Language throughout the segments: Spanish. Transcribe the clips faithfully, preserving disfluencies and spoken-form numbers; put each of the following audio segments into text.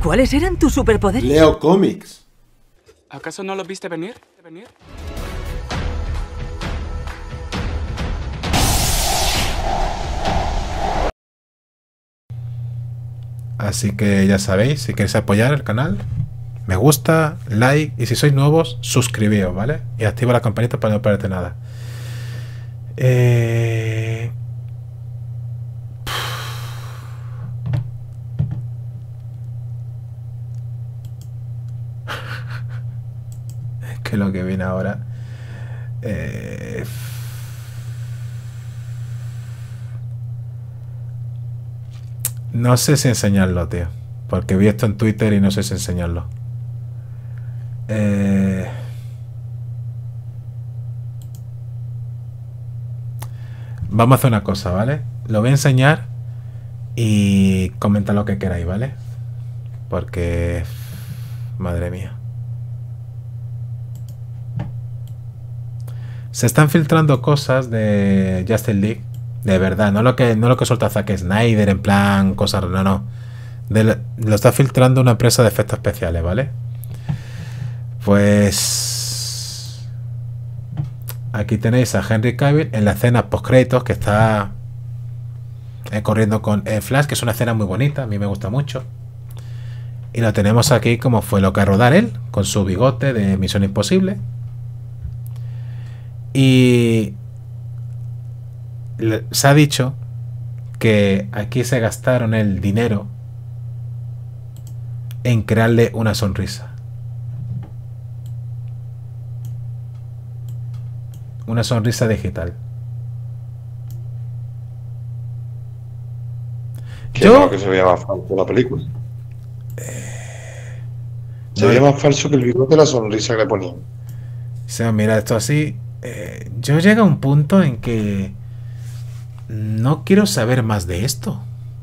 ¿Cuáles eran tus superpoderes? Leo cómics. ¿Acaso no lo viste venir? ¿Venir? Así que ya sabéis, si queréis apoyar el canal, me gusta, like, y si sois nuevos, suscribíos, ¿vale? Y activa la campanita para no perderte nada. Eh... Es que lo que viene ahora... Eh... No sé si enseñarlo, tío. Porque vi esto en Twitter y no sé si enseñarlo. Eh... Vamos a hacer una cosa, ¿vale? Lo voy a enseñar y comenta lo que queráis, ¿vale? Porque... Madre mía. Se están filtrando cosas de Justice League. De verdad, no lo que no lo que suelta Zack Snyder en plan cosas, no, no. De lo, lo está filtrando una empresa de efectos especiales, ¿vale? Pues aquí tenéis a Henry Cavill en la escena post créditos que está eh, corriendo con eh, Flash, que es una escena muy bonita, a mí me gusta mucho. Y lo tenemos aquí como fue lo que a rodar él, con su bigote de Misión Imposible. Y se ha dicho que aquí se gastaron el dinero en crearle una sonrisa. Una sonrisa digital. Qué Yo... malo que se veía más falso la película. Eh... Se no veía más falso que el bigote de la sonrisa que le ponían. O sea, mira esto así. Eh, yo llego a un punto en que no quiero saber más de esto.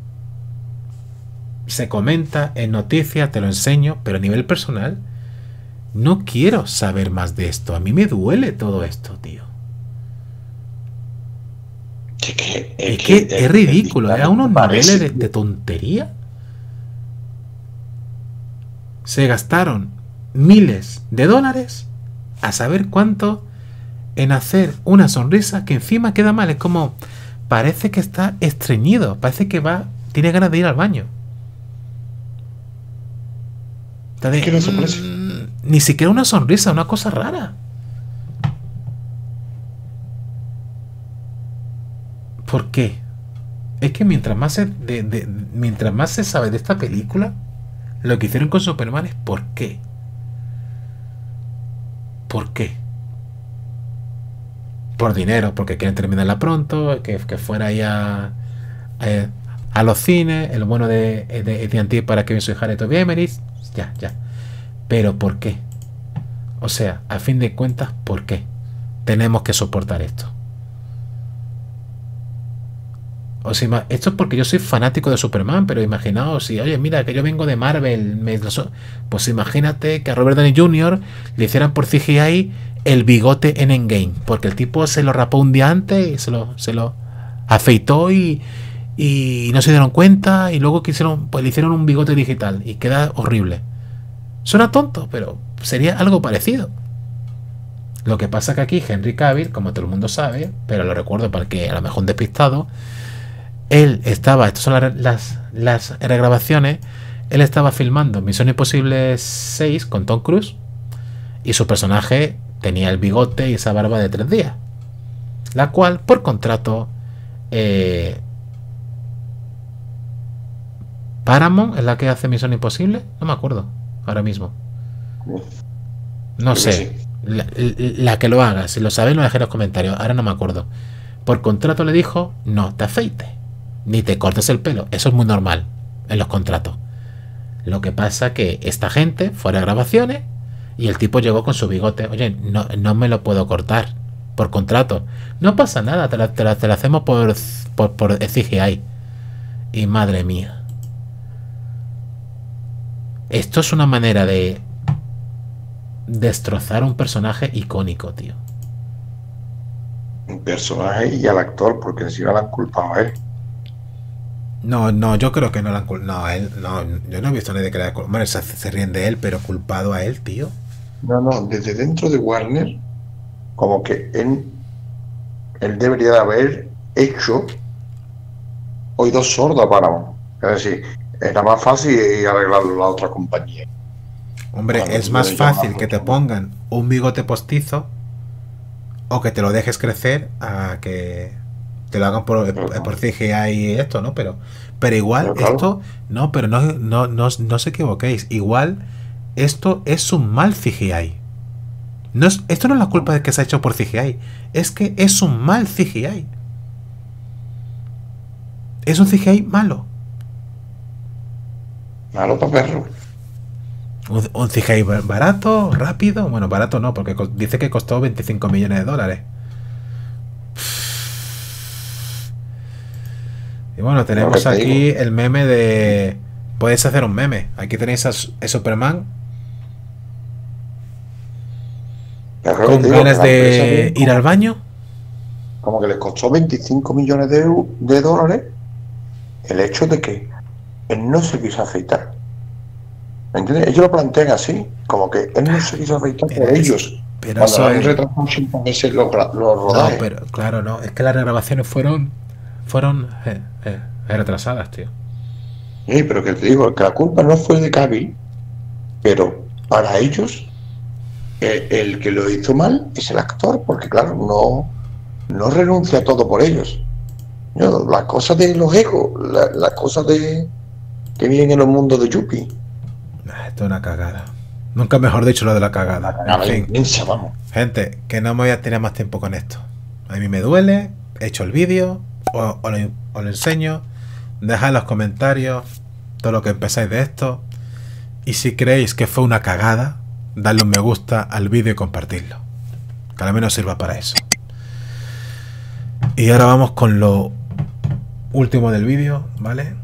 Se comenta en noticias, te lo enseño, pero a nivel personal no quiero saber más de esto. A mí me duele todo esto, tío. Es que es, es, que es, es ridículo, era unos niveles de, de tontería. Se gastaron miles de dólares a saber cuánto en hacer una sonrisa que encima queda mal. Es como, parece que está estreñido, parece que va, tiene ganas de ir al baño. De, ¿Qué no se mmm, ni siquiera una sonrisa, una cosa rara. ¿Por qué? Es que mientras más se, de, de, mientras más se sabe de esta película, lo que hicieron con Superman es ¿por qué? ¿Por qué? Por dinero, porque quieren terminarla pronto, que, que fuera ahí a, a, a los cines, el bueno de, de, de A T and T para Kevin Hart y Toby Emmerich, ya, ya. Pero ¿por qué? O sea, a fin de cuentas, ¿por qué tenemos que soportar esto? O sea, esto es porque yo soy fanático de Superman, pero imaginaos, si, oye, mira, que yo vengo de Marvel, me, pues imagínate que a Robert Downey junior le hicieran por C G I el bigote en Endgame, porque el tipo se lo rapó un día antes y se lo, se lo afeitó y, y no se dieron cuenta y luego quisieron, pues le hicieron un bigote digital y queda horrible. Suena tonto, pero sería algo parecido. Lo que pasa que aquí Henry Cavill, como todo el mundo sabe, pero lo recuerdo para que a lo mejor despistado, él estaba, estas son las, las, las regrabaciones, él estaba filmando Misión Imposible seis con Tom Cruise y su personaje tenía el bigote y esa barba de tres días, la cual por contrato eh, Paramount es la que hace Misión Imposible, no me acuerdo ahora mismo, no sé, la, la que lo haga, si lo sabéis lo dejéis en los comentarios, ahora no me acuerdo. Por contrato le dijo, no te afeites ni te cortes el pelo. Eso es muy normal en los contratos. Lo que pasa que esta gente fuera de grabaciones y el tipo llegó con su bigote. Oye, no, no me lo puedo cortar por contrato. No pasa nada, te lo, te lo, te lo hacemos por, por, por C G I. Y madre mía. Esto es una manera de destrozar un personaje icónico, tío. Un personaje y al actor, porque encima la han culpado a él. No, no, yo creo que no la han culpado. No, él, no, yo no he visto a nadie que la haya culpado. Bueno, se, se ríen de él, pero culpado a él, tío. No, no, desde dentro de Warner, como que él, él debería de haber hecho oídos sordos a Paramount. Es decir, era más fácil arreglarlo la otra compañía. Hombre, Bueno, es yo más le fácil llamo que te mucho. pongan un bigote postizo o que te lo dejes crecer a que te lo hagan por, Pero, por C G I y esto, ¿no? Pero, pero igual, pero claro, esto, no, pero no, no, no, no os equivoquéis. Igual, esto es un mal C G I. No es, esto no es la culpa de que se ha hecho por C G I. Es que es un mal C G I. Es un C G I malo. malo para perro. Un, un C G I barato, rápido. Bueno, barato no, porque co- dice que costó veinticinco millones de dólares. Y bueno, Lo que tenemos te aquí digo. el meme de... Puedes hacer un meme. Aquí tenéis a, Su- a Superman Pero creo que con te digo que ganas la empresa de tiene ir al como, baño. como que les costó veinticinco millones de, eu- de dólares el hecho de que él no se quiso afeitar. ¿Me entiendes? Ellos lo plantean así, como que él no se quiso afeitar Pero, por es, ellos. pero Cuando lo eso han es... retrasado cinco meses los, gra- los No, rodajes. pero claro, no. Es que las regrabaciones fueron... Fueron eh, eh, retrasadas, tío. Sí, pero que te digo, que la culpa no fue de Cavill, pero para ellos eh, el que lo hizo mal es el actor, porque claro, no, no renuncia a todo por ellos. No, las cosas de los egos, la- las cosas de que vienen en los mundos de Yuppie. Ah, esto es una cagada. Nunca mejor dicho lo de la cagada. En Nada fin, inmensa, vamos. gente, que no me voy a tener más tiempo con esto. A mí me duele, he hecho el vídeo, os, os lo, os lo enseño. Dejad en los comentarios todo lo que pensáis de esto. Y si creéis que fue una cagada, dadle un me gusta al vídeo y compartidlo. Que al menos sirva para eso. Y ahora vamos con lo último del vídeo, ¿vale?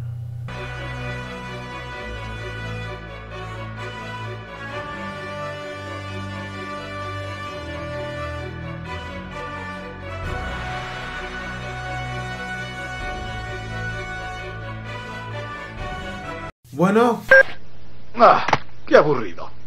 Bueno, Ah, qué aburrido.